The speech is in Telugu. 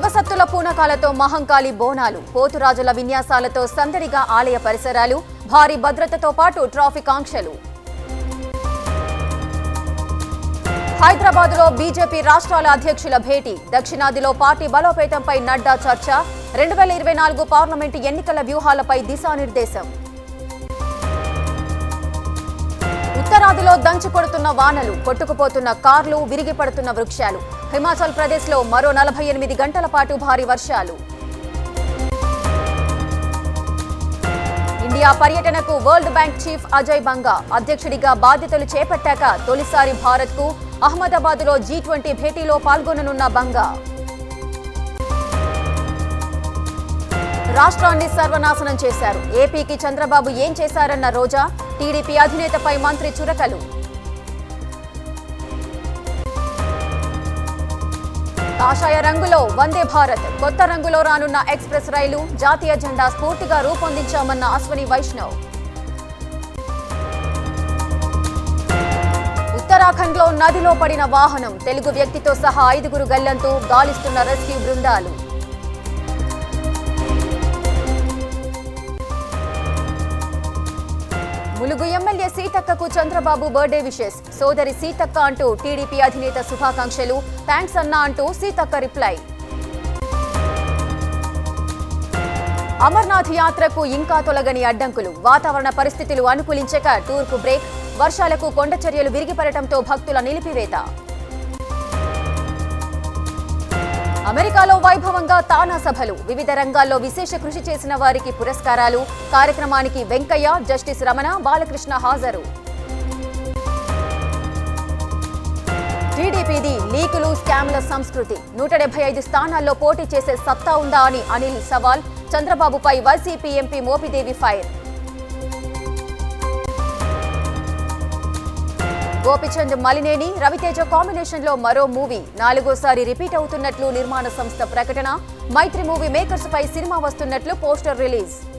శివసత్తుల పూనకాలతో మహంకాళి బోనాలు, పోతురాజుల విన్యాసాలతో సందడిగా ఆలయ పరిసరాలు, భారీ భద్రతతో పాటు ట్రాఫిక్ ఆంక్షలు. హైదరాబాద్లో బీజేపీ రాష్ట్రాల అధ్యక్షుల భేటీ, దక్షిణాదిలో పార్టీ బలోపేతంపై నడ్డా చర్చ, 2024 పార్లమెంటు ఎన్నికల వ్యూహాలపై దిశానిర్దేశం. ఉత్తరాదిలో దంచికొడుతున్న వానలు, కొట్టుకుపోతున్న కార్లు, విరిగిపడుతున్న వృక్షాలు. హిమాచల్ ప్రదేశ్లో మరో 48 గంటల పాటు భారీ వర్షాలు. ఇండియా పర్యటనకు World Bank chief Ajay Banga అధ్యక్షుడిగా బాధ్యతలు చేపట్టాక తొలిసారి భారత్కు అహ్మదాబాద్లో G20 భేటీలో పాల్గొననున్న బంగా. రాష్ట్రాన్ని సర్వనాశనం చేశారు, ఏపీకి చంద్రబాబు ఏం చేశారన్న రోజా, టీడీపీ అధినేతపై మంత్రి చురకలు. కాషాయ రంగులో వందే భారత్, కొత్త రంగులో రానున్న ఎక్స్ప్రెస్ రైలు, జాతీయ జెండా స్ఫూర్తిగా రూపొందించామన్న అశ్వని వైష్ణవ్. ఉత్తరాఖండ్లో నదిలో పడిన వాహనం, తెలుగు వ్యక్తితో సహా 5గురు గల్లంతు, గాలిస్తున్న రెస్క్యూ బృందాలు. ములుగు ఎమ్మెల్యే సీతక్కకు చంద్రబాబు బర్త్డే విషెస్, సోదరి సీతక్క అంటూ టీడీపీ అధినేత శుభాకాంక్షలు, థ్యాంక్స్ అన్నా అంటూ సీతక్క రిప్లై. అమర్నాథ్ యాత్రకు ఇంకా తొలగని అడ్డంకులు, వాతావరణ పరిస్థితులు అనుకూలించక టూర్కు బ్రేక్, వర్షాలకు కొండచర్యలు విరిగిపడటంతో భక్తుల నిలిపివేత. అమెరికాలో వైభవంగా తానా సభలు, వివిధ రంగాల్లో విశేష కృషి చేసిన వారికి పురస్కారాలు, కార్యక్రమానికి వెంకయ్య, జస్టిస్ రమణ, బాలకృష్ణ హాజరు. టీడీపీది లీకులు, స్కామ్ల సంస్కృతి, 175 స్థానాల్లో పోటీ చేసే సత్తా ఉందా అని అనిల్ సవాల్, చంద్రబాబుపై YCP MP Mopidevi fire. Gopichand Malineni, Ravi Teja combination లో మరో మూవీ, 4వ సారి రిపీట్ అవుతున్నట్లు నిర్మాణ సంస్థ ప్రకటన. మైత్రి మూవీ మేకర్స్ పై సినిమా వస్తున్నట్లు పోస్టర్ రిలీజ్.